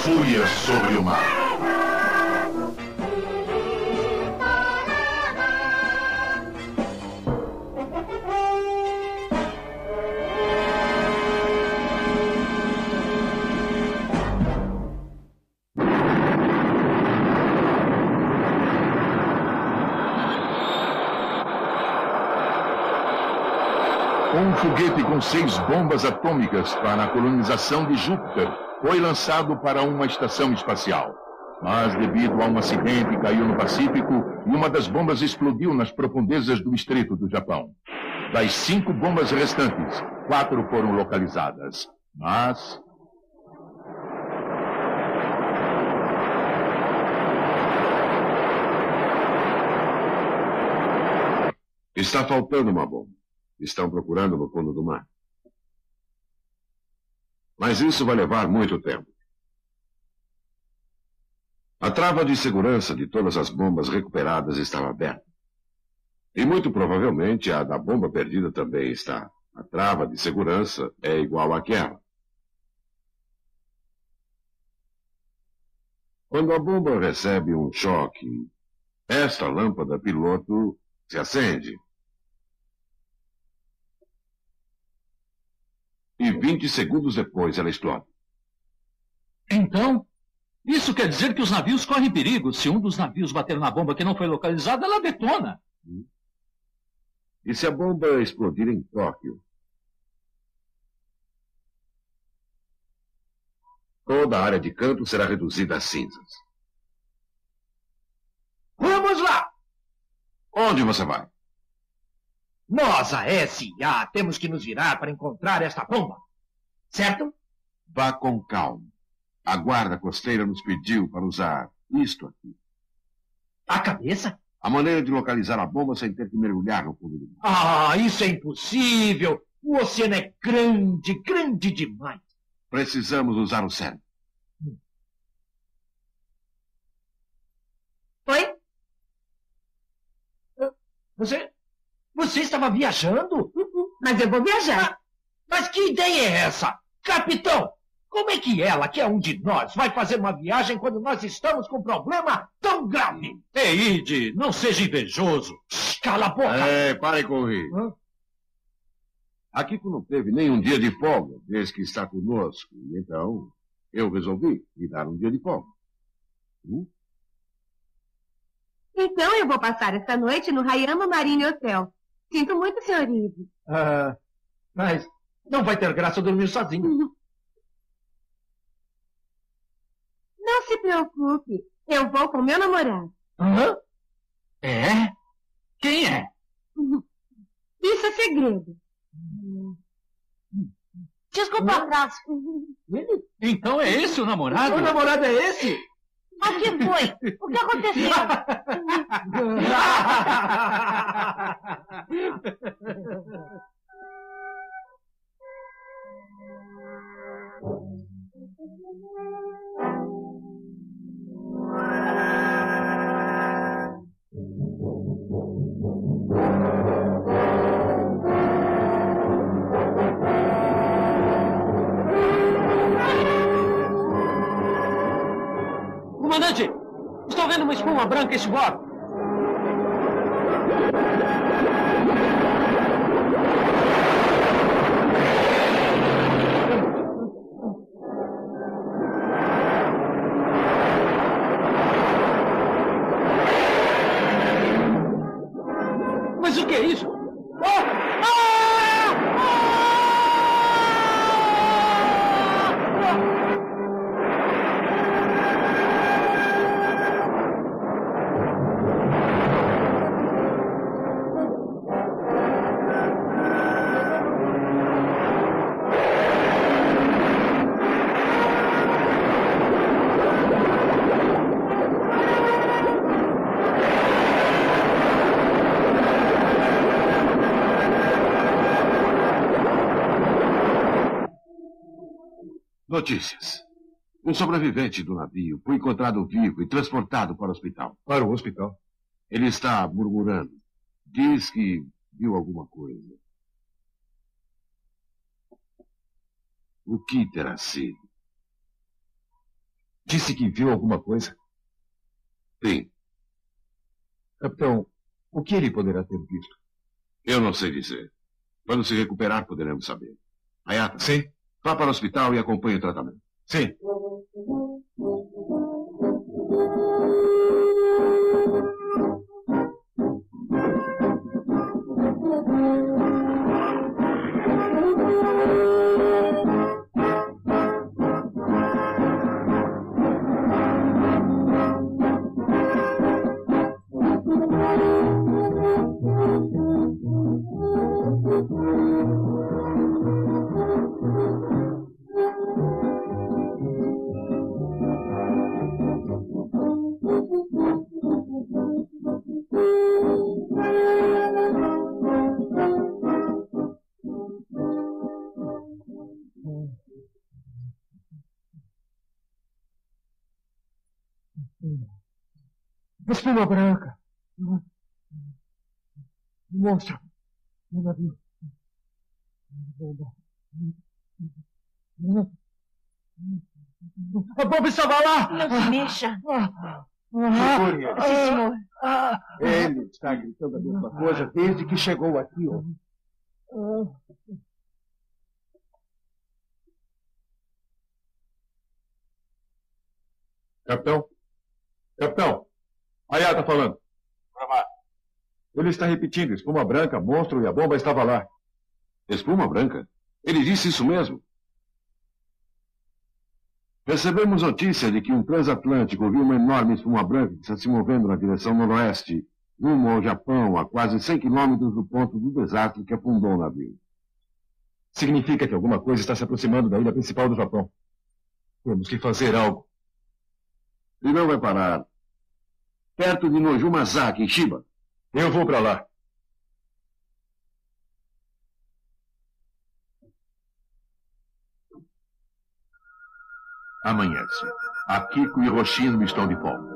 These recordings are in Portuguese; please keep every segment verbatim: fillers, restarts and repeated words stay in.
Fúria sobre o mar. Um foguete com seis bombas atômicas para a colonização de Júpiter foi lançado para uma estação espacial. Mas, devido a um acidente, caiu no Pacífico e uma das bombas explodiu nas profundezas do Estreito do Japão. Das cinco bombas restantes, quatro foram localizadas. Mas... Está faltando uma bomba. Estão procurando no fundo do mar. Mas isso vai levar muito tempo. A trava de segurança de todas as bombas recuperadas estava aberta. E muito provavelmente a da bomba perdida também está. A trava de segurança é igual àquela. Quando a bomba recebe um choque, esta lâmpada piloto se acende. E vinte segundos depois ela explode. Então, isso quer dizer que os navios correm perigo. Se um dos navios bater na bomba que não foi localizada, ela detona. E se a bomba explodir em Tóquio? Toda a área de campo será reduzida a cinzas. Vamos lá! Onde você vai? Nós, a S A, temos que nos virar para encontrar esta bomba. Certo? Vá com calma. A guarda costeira nos pediu para usar isto aqui. A cabeça? A maneira de localizar a bomba sem ter que mergulhar no fundo do mar. Ah, isso é impossível. O oceano é grande, grande demais. Precisamos usar o cérebro. Oi? Você... Você estava viajando? Mas eu vou viajar. Mas, mas que ideia é essa? Capitão, como é que ela, que é um de nós, vai fazer uma viagem quando nós estamos com um problema tão grave? Ei, Ide, não seja invejoso. Cala a boca. É, pare com rir. Hã? A Kiko não teve nem um dia de folga desde que está conosco. Então, eu resolvi lhe dar um dia de folga. Hum? Então eu vou passar esta noite no Hayama Marine Hotel. Sinto muito, senhor Ide. Ah, mas não vai ter graça dormir sozinho. Não se preocupe. Eu vou com meu namorado. Hã? É? Quem é? Isso é segredo. Desculpa, abraço. Então é esse o namorado? O namorado é esse? O que foi? O que aconteceu? Comandante, estou vendo uma espuma branca em bordo. Mas o que é isso? Ah! Ah! Notícias. Um sobrevivente do navio foi encontrado vivo e transportado para o hospital. Para o hospital? Ele está murmurando. Diz que viu alguma coisa. O que terá sido? Disse que viu alguma coisa? Sim. Capitão, o que ele poderá ter visto? Eu não sei dizer. Quando se recuperar, poderemos saber. Hayata, Sim. vá para o hospital e acompanhe o tratamento. Sim. Espuma branca. Monstro. Um navio. Bomba. A bomba estava lá! Não se mexa. Segure ele. Sim, senhor. Ele está gritando a mesma coisa desde que chegou aqui. Ó. Capitão? Capitão? Hayata falando. Ele está repetindo, espuma branca, monstro e a bomba estava lá. Espuma branca? Ele disse isso mesmo. Recebemos notícia de que um transatlântico viu uma enorme espuma branca que está se movendo na direção noroeste, rumo ao Japão, a quase cem quilômetros do ponto do desastre que afundou o navio. Significa que alguma coisa está se aproximando da ilha principal do Japão. Temos que fazer algo. E não vai parar. Perto de Nojumazaki, em Shiba. Eu vou para lá. Amanhece. Akiko e Hoshino estão de volta.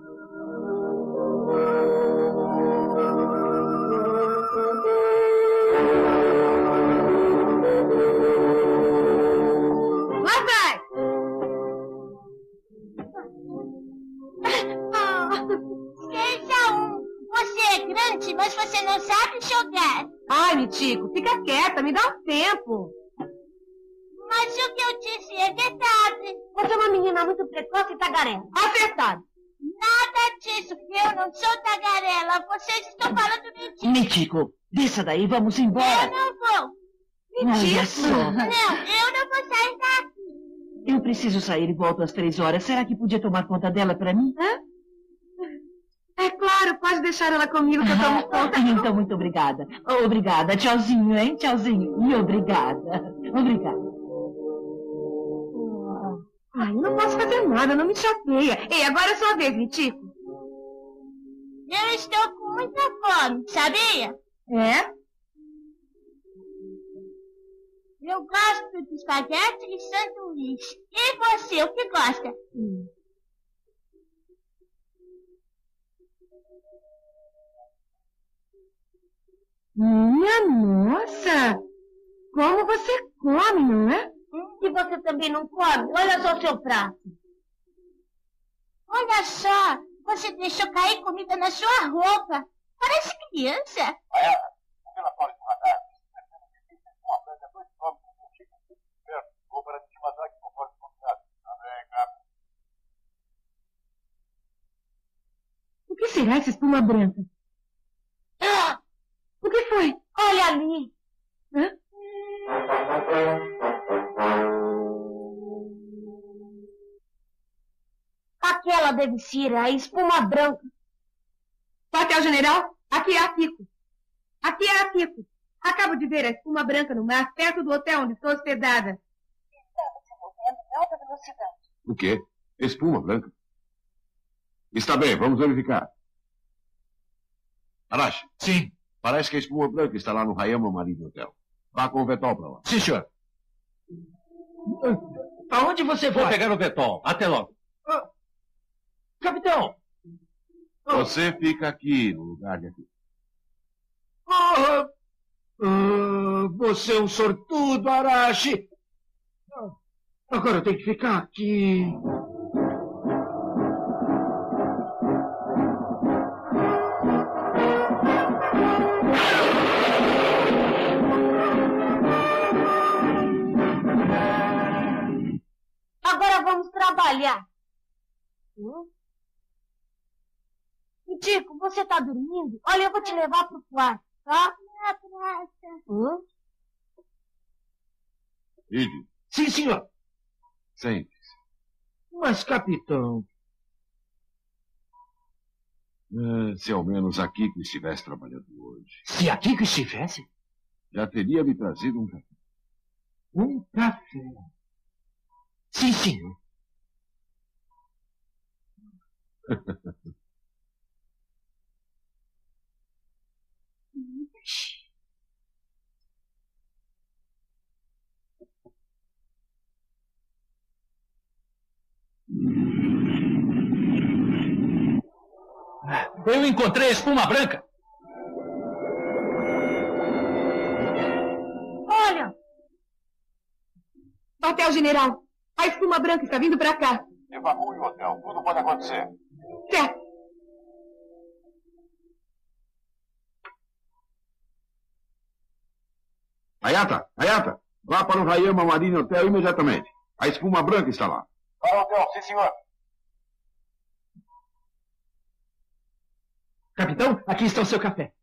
Lá vai! Seja um. Você é grande, mas você não sabe jogar. Ai, Michico, fica quieta, me dá um tempo. Mas o que eu disse é verdade. Você é uma menina muito precoce e tagarela. Acertado. Nada disso, que eu não sou tagarela. Vocês estão falando mentira. Mítico, desça daí, vamos embora. Eu não vou. Olha só. Não, eu não vou sair daqui. Eu preciso sair e volto às três horas. Será que podia tomar conta dela para mim? Hã? É claro, pode deixar ela comigo que eu tomo conta. Então, muito obrigada. Obrigada. Tchauzinho, hein? Tchauzinho. E obrigada. Obrigada. Ai, eu não posso fazer nada, não me chateia. Ei, agora é sua vez, Michico. Eu estou com muita fome, sabia? É? Eu gosto de espaguete e sanduíche. E você, o que gosta? Hum. Minha nossa! Como você come, não é? E você também não come? Olha só o seu prato. Olha só, você deixou cair comida na sua roupa. Parece criança. O que será essa espuma branca? Ah, O que foi? olha ali. Hã? Aquela deve ser a espuma branca. Quartel-general, aqui é a Kiko. Aqui é a Kiko. Acabo de ver a espuma branca no mar, perto do hotel onde estou hospedada. Estamos se movendo em alta velocidade. O quê? Espuma branca? Está bem, vamos verificar. Arashi. Sim. Parece que a espuma branca está lá no Hayama Marine Hotel. Vá com o Vetol para lá. Sim, senhor. Aonde você Vou vai? pegar o Vetol. Até logo. Ah, capitão! Você fica aqui, no lugar de aqui. Ah, ah, você é um sortudo, Arashi! Ah, agora eu tenho que ficar aqui. Olha! Hum? Tico, você tá dormindo? Olha, eu vou te levar pro quarto, tá? Hum? Ide. Sim, senhor. Sente-se. Mas, capitão... Ah, se ao menos a Kiko estivesse trabalhando hoje. Se a Kiko estivesse? Já teria me trazido um café. Um café. Sim, senhor. Eu encontrei a espuma branca. Olha! Quartel-general, a espuma branca está vindo para cá. Evacue o hotel. Tudo pode acontecer. Certo. Hayata, Hayata, vá para o Hayama Marine Hotel imediatamente. A espuma branca está lá. Para o hotel, sim, senhor. Capitão, aqui está o seu café.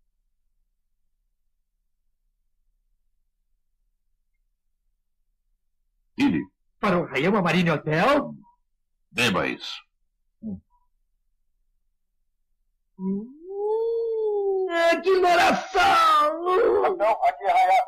Ide. Para o Hayama Marine Hotel? Beba isso. Hum, que oração! Capitão, aqui é Hayata.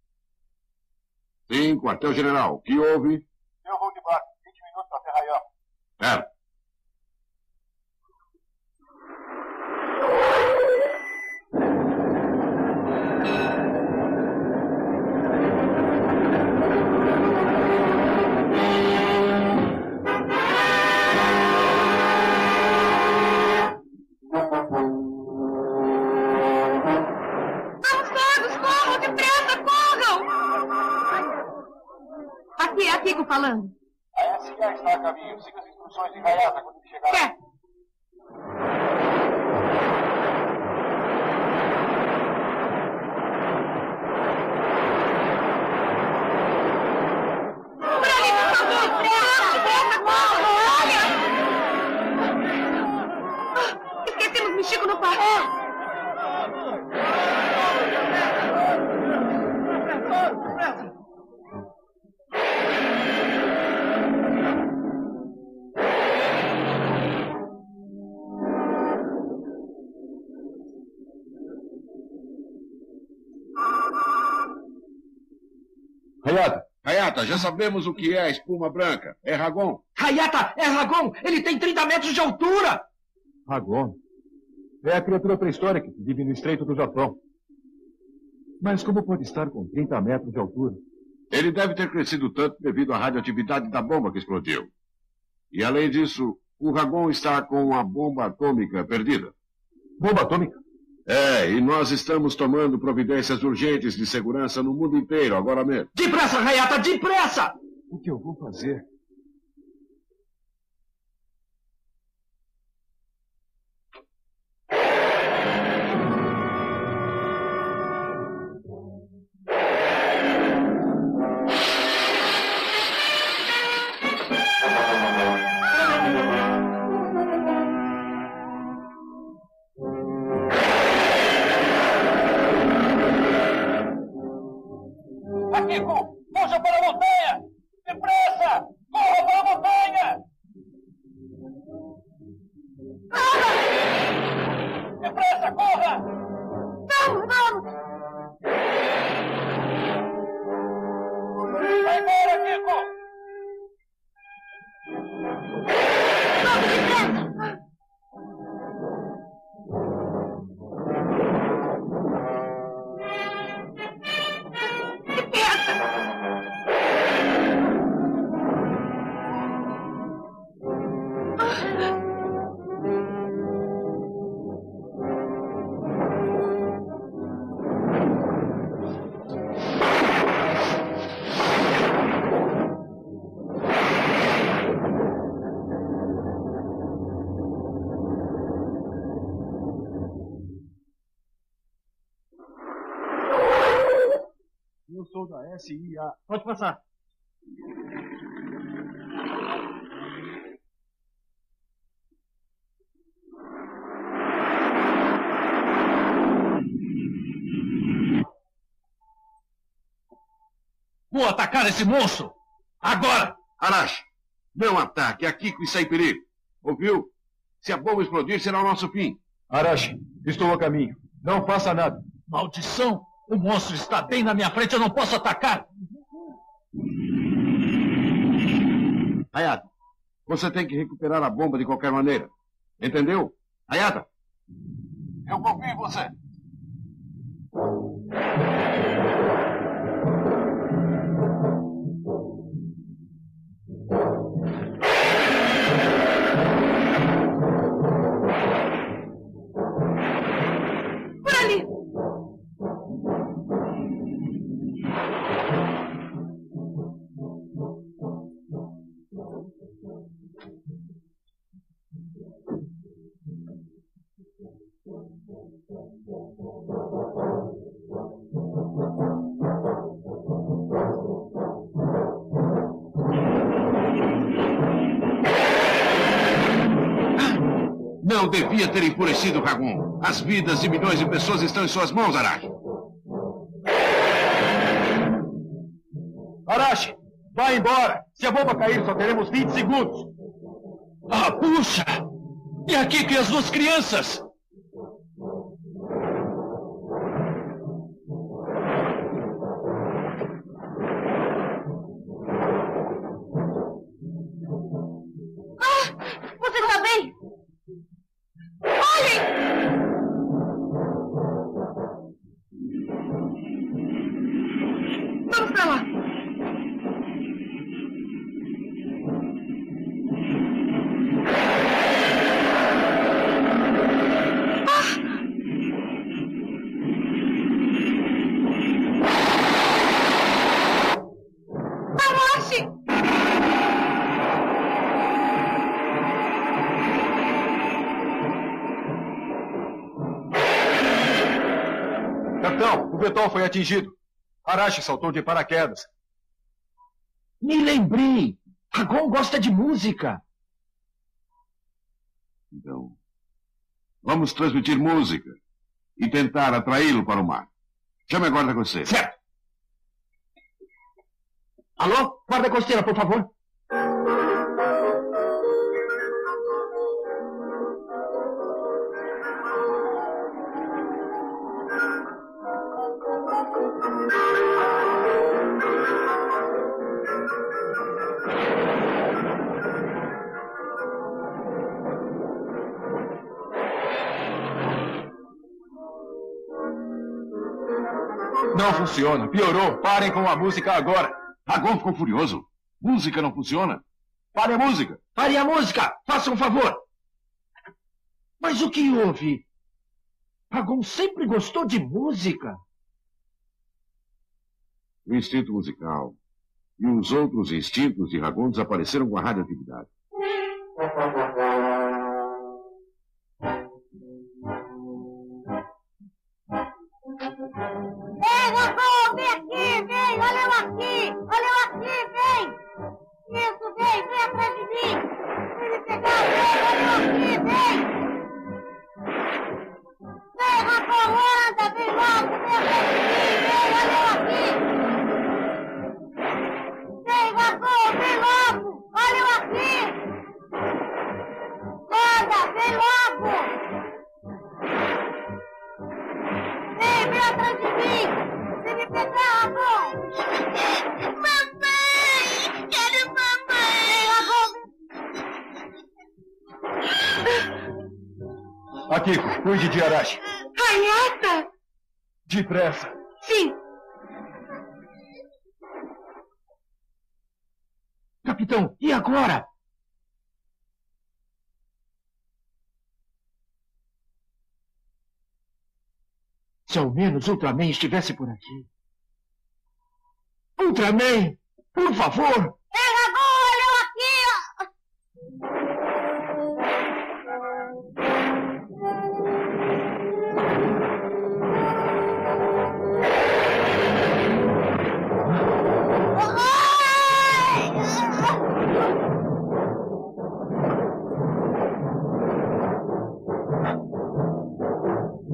Sim, quartel-general. O que houve? Eu vou de barco. vinte minutos até Hayama. Certo. Aqui, é a Kiko falando. A S A está a caminho. Siga as instruções de Hayata quando ele chegar. Certo. Por ali, por favor! Pressa, pressa, corra! Olha! Esquecemos Michico no quarto. Hayata, Hayata, já sabemos o que é a espuma branca. É Ragon. Hayata, é Ragon! Ele tem trinta metros de altura! Ragon. É a criatura pré-histórica que vive no Estreito do Japão. Mas como pode estar com trinta metros de altura? Ele deve ter crescido tanto devido à radioatividade da bomba que explodiu. E além disso, o Ragon está com a bomba atômica perdida. Bomba atômica? É, e nós estamos tomando providências urgentes de segurança no mundo inteiro, agora mesmo. Depressa, Hayata, depressa! O que eu vou fazer? Kiko, fuja para a montanha! Depressa! Corra para a montanha! Corra! Depressa, corra! Vamos, vamos! Vai embora, Kiko! Vamos, depressa! Eu sou da S I A. Pode passar. Vou atacar esse monstro! Agora! Arashi, não ataque. Aqui que está em perigo. Ouviu? Se a bomba explodir, será o nosso fim. Arashi, estou a caminho. Não faça nada. Maldição! O monstro está bem na minha frente, eu não posso atacar! Hayata, você tem que recuperar a bomba de qualquer maneira. Entendeu? Hayata! Eu confio em você. Por ali! Não devia ter enfurecido o Ragon. As vidas de milhões de pessoas estão em suas mãos, Arashi. Arashi, vá embora. Se a bomba cair, só teremos vinte segundos. Ah, puxa! E aqui que as duas crianças? Você está bem? Olhem! Vamos pra lá. Arashi! Capitão, o Vetol foi atingido. Arashi saltou de paraquedas. Me lembrei. Ragon gosta de música. Então, vamos transmitir música e tentar atraí-lo para o mar. Chame a guarda costeira. Certo. Alô? Guarda costeira, por favor. Não funciona. Piorou. Parem com a música agora. Ragon ficou furioso. Música não funciona. Pare a música. Pare a música. Faça um favor. Mas o que houve? Ragon sempre gostou de música. O instinto musical e os outros instintos de Ragon desapareceram com a radioatividade. Ei, Ragon, vem aqui, vem, olha eu aqui, olha eu aqui, vem. Isso, vem, vem atrás de mim. Vem me pegar, vem, olha eu aqui, vem. Vem, Ragon, anda, vem logo, vem atrás de mim, vem, olha eu aqui. Vem, Ragon, vem logo, olha eu aqui. Anda, vem logo. Vem, vem atrás de mim! Vem me pegar, Ragon! Mamãe! Quero mamãe! Vem, Ragon! Akiko, cuide de Arashi. Hayata! Depressa. Sim. Capitão, e agora? Se ao menos Ultraman estivesse por aqui. Ultraman, por favor! Ei, Ragon, olha eu aqui!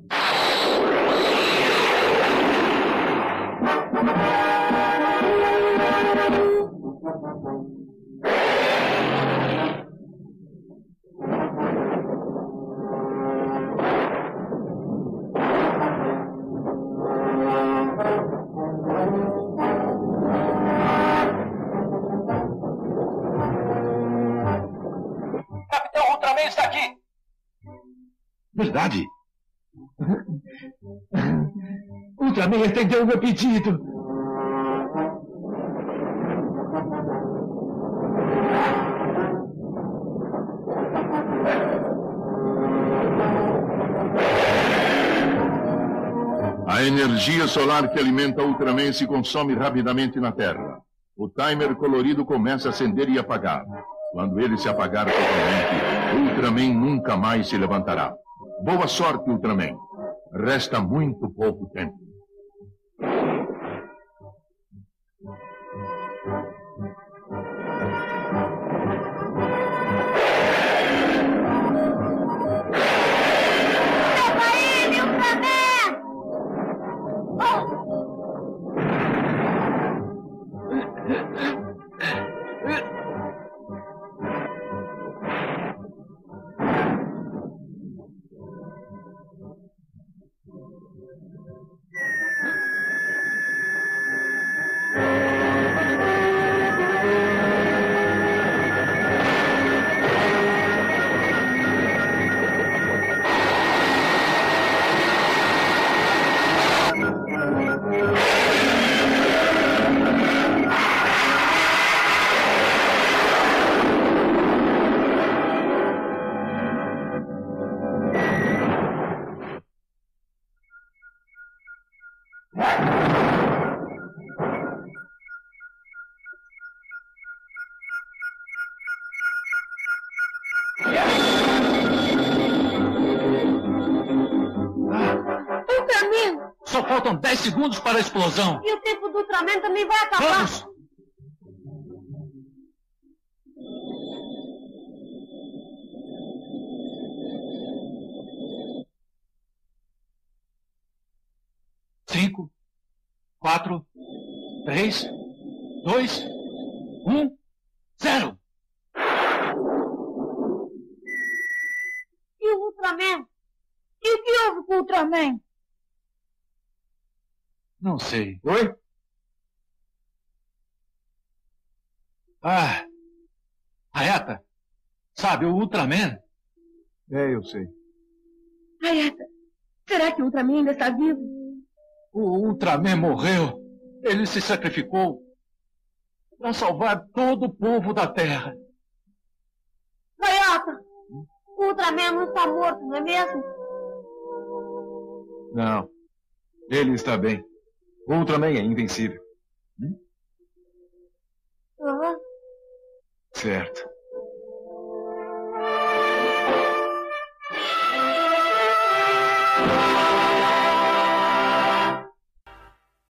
Ai! Capitão Ultraman está aqui! Verdade. Ultraman atendeu o meu pedido. A energia solar que alimenta o Ultraman se consome rapidamente na Terra. O timer colorido começa a acender e apagar. Quando ele se apagar totalmente, o Ultraman nunca mais se levantará. Boa sorte, Ultraman. Resta muito pouco tempo. Pega ele, Ultraman! Oh! Ultraman! Só faltam dez segundos para a explosão. E o tempo do Ultraman também vai acabar. Vamos! Cinco, quatro, três, dois, um, zero. E o Ultraman? E o que houve com o Ultraman? Não sei. Oi? Ah, Hayata, sabe, o Ultraman? É, eu sei. Hayata, será que o Ultraman ainda está vivo? O Ultraman morreu. Ele se sacrificou para salvar todo o povo da Terra. Hayata, o Ultraman não está morto, não é mesmo? Não. Ele está bem. O Ultraman é invencível. Aham. Certo.